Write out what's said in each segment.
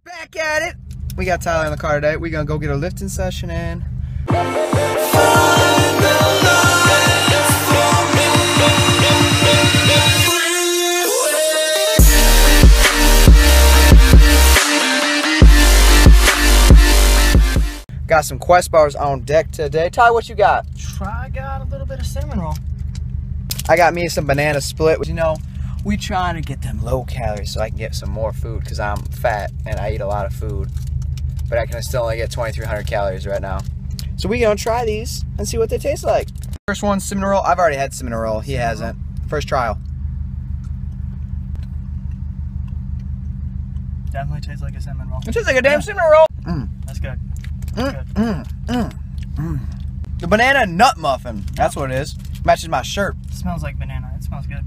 Back at it. We got Tyler in the car today. We're gonna go get a lifting session in. Got some Quest bars on deck today. Ty, what you got? I got a little bit of cinnamon roll. I got me some banana split. You know, we trying to get them low calories so I can get some more food because I'm fat and I eat a lot of food. But I can still only get 2,300 calories right now. So we gonna try these and see what they taste like. First one, cinnamon roll. I've already had cinnamon roll. He hasn't. First trial. Definitely tastes like a cinnamon roll. It tastes like a damn cinnamon roll. That's good. The banana nut muffin. That's what it is. Matches my shirt. It smells like banana. It smells good.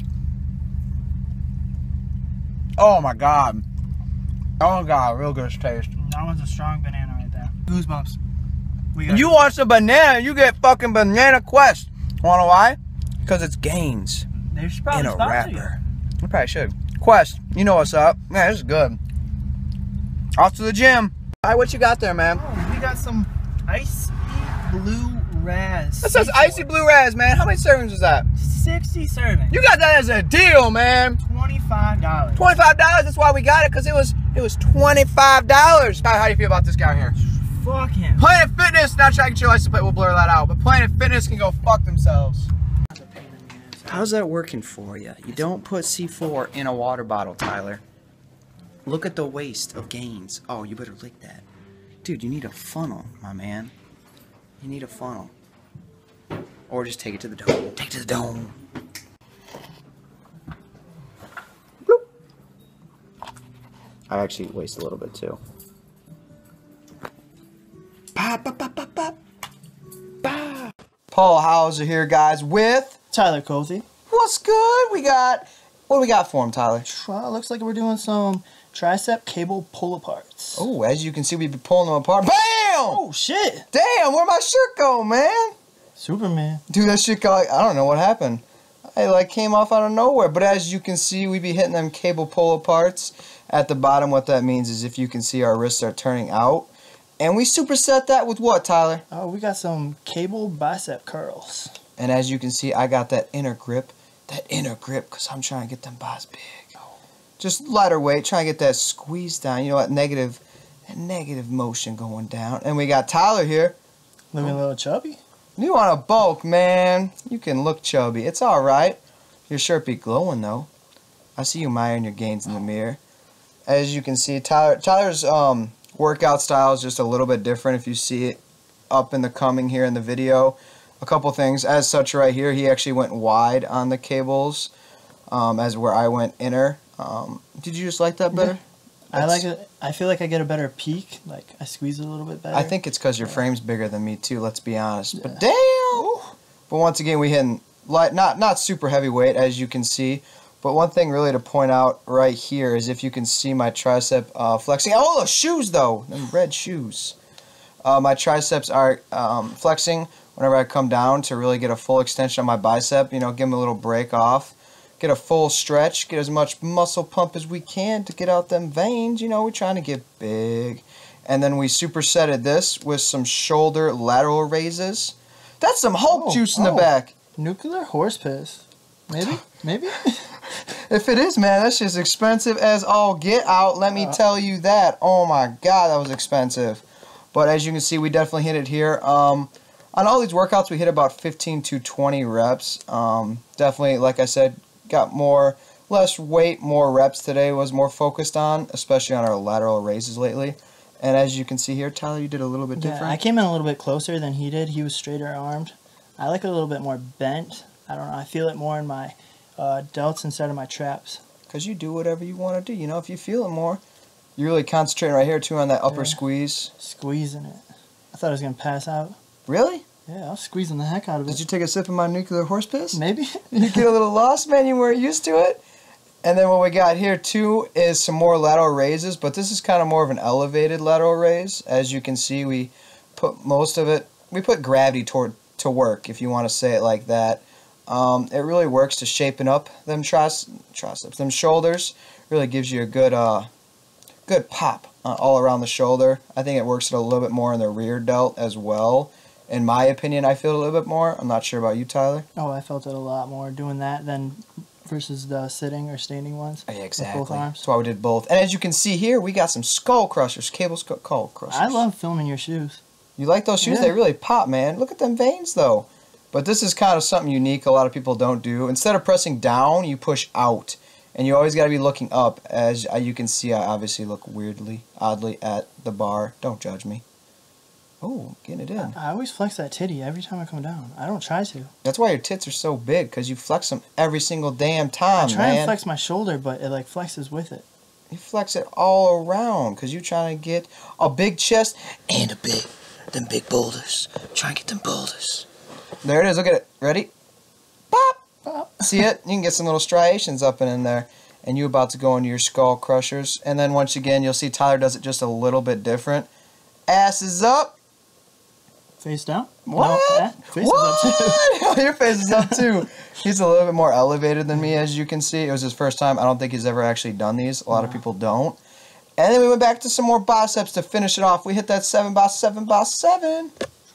Oh my god. Oh god, real good taste. That one's a strong banana right there. Goosebumps. You want some banana, you get fucking Banana Quest. Wanna know why? Because it's gains They should probably in a sponsor you. wrapper. You probably should. Quest, you know what's up. Man, this is good. Off to the gym. All right, what you got there, man? Oh, we got some icy blue raz. That says icy blue raz, man. How many servings is that? 60 servings. You got that as a deal, man. $25. $25. That's why we got it, because it was $25. How do you feel about this guy here? Fuck him. Planet Fitness, not trying to get your license plate, we'll blur that out, but Planet Fitness can go fuck themselves. How's that working for you? You don't put C4 in a water bottle, Tyler. Look at the waste of gains. Oh, you better lick that. Dude, you need a funnel, my man. You need a funnel. Or just take it to the dome. Take it to the dome. Bloop. I actually waste a little bit too. Paul Hauser here, guys, with Tyler Cozy. what's good? What do we got for him, Tyler? Looks like we're doing some tricep cable pull aparts. Oh, as you can see, we've been pulling them apart. Bam! Oh shit! Damn, where'd my shirt go, man? Superman. Dude, that shit got, I don't know what happened. It like came off out of nowhere. But as you can see, we be hitting them cable pull aparts. At the bottom, what that means is if you can see our wrists are turning out. And we superset that with what, Tyler? Oh, we got some cable bicep curls. And as you can see, I got that inner grip. That inner grip, because I'm trying to get them biceps big. Just lighter weight, trying to get that squeeze down. You know, that negative motion going down. And we got Tyler here. Looking a little chubby. You want a bulk, man. You can look chubby. It's all right. Your shirt be glowing, though. I see you admiring your gains in the mirror. As you can see, Tyler's workout style is just a little bit different if you see it up in the coming here in the video. A couple things. As such right here, he actually went wide on the cables as where I went inner. Did you just like that better? Yeah. I like it. I feel like I get a better peak. Like I squeeze it a little bit better. I think it's because your frame's bigger than me too. Let's be honest. Yeah. But damn! But once again, we hitting light, not super heavyweight as you can see. But one thing really to point out right here is if you can see my tricep flexing. Oh, the shoes though, them red shoes. My triceps are flexing whenever I come down to really get a full extension on my bicep. You know, give them a little break off. Get a full stretch, get as much muscle pump as we can to get out them veins. You know, we're trying to get big. And then we supersetted this with some shoulder lateral raises. That's some Hulk juice in the back. Nuclear horse piss. Maybe? Maybe? If it is, man, that's just expensive as all get out. Let me tell you that. Oh my God, that was expensive. But as you can see, we definitely hit it here. On all these workouts, we hit about 15 to 20 reps. Definitely, like I said, got less weight, more reps today, was more focused on, especially on our lateral raises lately. And as you can see here, Tyler, you did a little bit different. I came in a little bit closer than he did. He was straighter armed. I like it a little bit more bent. I don't know. I feel it more in my delts instead of my traps. Because you do whatever you want to do. You know, if you feel it more, you're really concentrating right here, too, on that upper squeeze. Squeezing it. I thought I was going to pass out. Really? Yeah, I was squeezing the heck out of it. Did you take a sip of my nuclear horse piss? Maybe. You get a little lost, man. You weren't used to it. And then what we got here, too, is some more lateral raises. But this is kind of more of an elevated lateral raise. As you can see, we put most of it, we put gravity to work, if you want to say it like that. It really works to shaping up them triceps, them shoulders. Really gives you a good pop all around the shoulder. I think it works it a little bit more in the rear delt as well. In my opinion, I feel it a little bit more. I'm not sure about you, Tyler. Oh, I felt it a lot more doing that than versus the sitting or standing ones. Yeah, exactly. With both arms. That's why we did both. And as you can see here, we got some skull crushers, cable skull crushers. I love filming your shoes. You like those shoes? Yeah. They really pop, man. Look at them veins, though. But this is kind of something unique a lot of people don't do. Instead of pressing down, you push out. And you always got to be looking up. As you can see, I obviously look oddly at the bar. Don't judge me. Oh, getting it in. I always flex that titty every time I come down. I don't try to. That's why your tits are so big, because you flex them every single damn time, I try man. and flex my shoulder, but it like flexes with it. You flex it all around, because you're trying to get a big chest and them big boulders. Try and get them boulders. There it is. Look at it. Ready? Pop! Pop. See it? You can get some little striations up and in there. And you're about to go into your skull crushers. And then once again, you'll see Tyler does it just a little bit different. Ass is up. Face down? What? No, face is up too. Your face is up too. He's a little bit more elevated than me, as you can see. It was his first time. I don't think he's ever actually done these. A lot of people don't. And then we went back to some more biceps to finish it off. We hit that 7x7x7.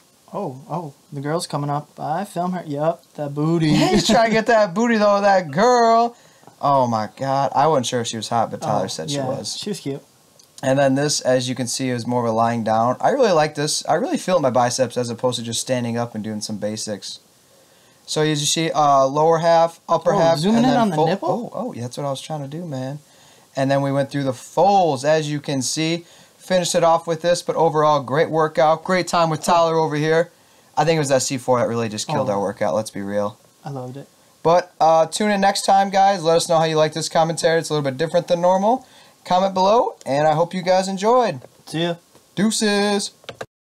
Oh, the girl's coming up. I film her. Yup, that booty. He's trying to get that booty, though, that girl. Oh, my God. I wasn't sure if she was hot, but Tyler said she was. She was cute. And then this, as you can see, is more of a lying down. I really like this. I really feel my biceps as opposed to just standing up and doing some basics. So as you see, lower half, upper half. Zooming and in then on the nipple? Oh, yeah, that's what I was trying to do, man. And then we went through the folds, as you can see. Finished it off with this, but overall, great workout. Great time with Tyler over here. I think it was that C4 that really just killed our workout, let's be real. I loved it. But tune in next time, guys. Let us know how you like this commentary. It's a little bit different than normal. Comment below, and I hope you guys enjoyed. See ya. Deuces.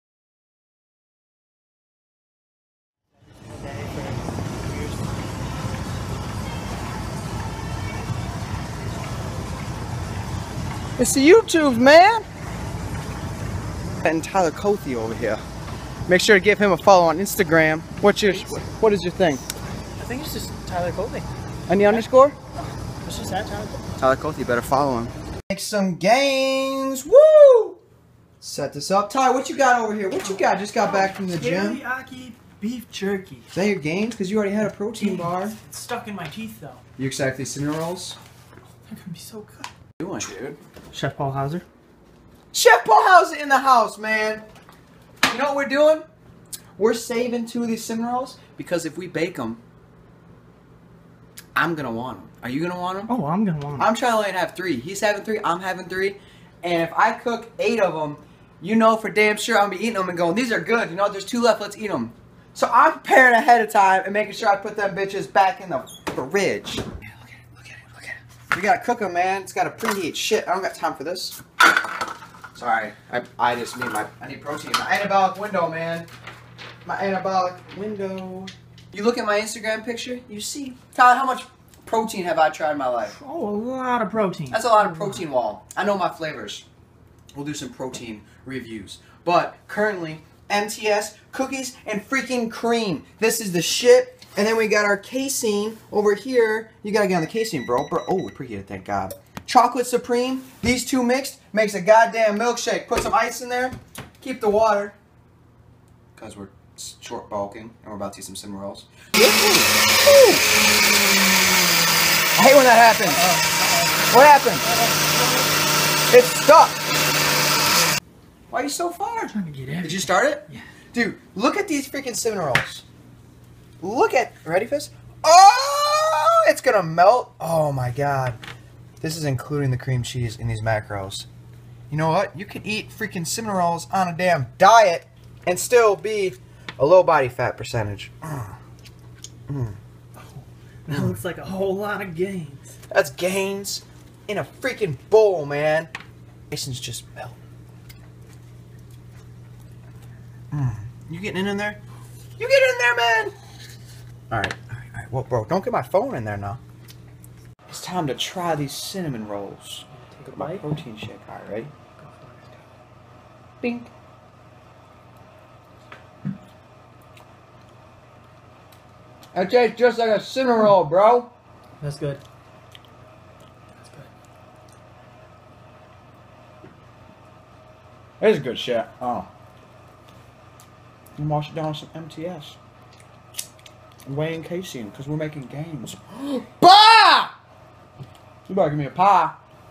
It's the YouTubes, man. And Tyler Cothe over here. Make sure to give him a follow on Instagram. What is your thing? I think it's just Tyler Cothe. Any underscore? It's just that Tyler Cothe. Tyler Cothe, you better follow him. Make some gains. Woo! Set this up. Ty, what you got over here? What you got? Just got back from the gym. Teriyaki beef jerky. Is that your gains? Because you already had a protein bar. It's stuck in my teeth though. You excited for these cinnamon rolls? They're gonna be so good. What are you doing, dude? Chef Paul Hauser. Chef Paul Hauser in the house, man. You know what we're doing? We're saving 2 of these cinnamon rolls because if we bake them, I'm gonna want them. Are you gonna want them? Oh, I'm gonna want them. I'm trying to let him have 3. He's having 3. I'm having 3. And if I cook 8 of them, you know for damn sure I'm gonna be eating them and going, these are good. You know, there's 2 left. Let's eat them. So I'm preparing ahead of time and making sure I put them bitches back in the fridge. Look at it. We gotta cook them, man. It's gotta preheat. Shit, I don't got time for this. Sorry, I just need I need protein. My anabolic window, man. My anabolic window. You look at my Instagram picture, you see. Tyler, how much protein have I tried in my life? Oh, a lot of protein. That's a lot of protein, Wall. I know my flavors. We'll do some protein reviews. But currently, MTS, cookies, and freaking cream. This is the shit. And then we got our casein over here. You gotta get on the casein, bro. Oh, we preheated, thank God. Chocolate Supreme. These 2 mixed makes a goddamn milkshake. Put some ice in there. Keep the water. Because we're short bulking and we're about to eat some cinnamon rolls. I hate when that happens. What happened? It's stuck. Why are you so far? I'm trying to get in. Did you start it? Yeah. Dude, look at these freaking cinnamon rolls. Look at, ready for this? Oh, it's gonna melt. Oh my God. This is including the cream cheese in these macros. You know what? You can eat freaking cinnamon rolls on a damn diet and still be a low body fat percentage. That looks like a whole lot of gains. That's gains in a freaking bowl, man. Jason's just melting. You getting in there? You get in there, man! Alright. Well, bro, don't get my phone in there now. It's time to try these cinnamon rolls. Take a My bite. protein shake. Alright, ready? Bing. That tastes just like a cinnamon roll, bro. That's good. That's good. It is good shit. Oh. And wash it down with some MTS. Whey and casein, because we're making games. Bah! You better give me a pie.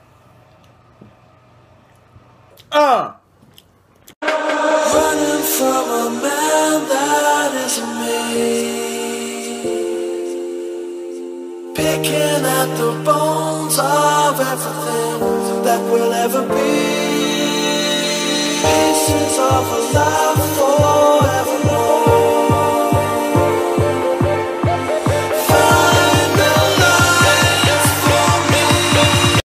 Running from a man that isn't me. Picking at the bones of everything that will ever be. Pieces of a love.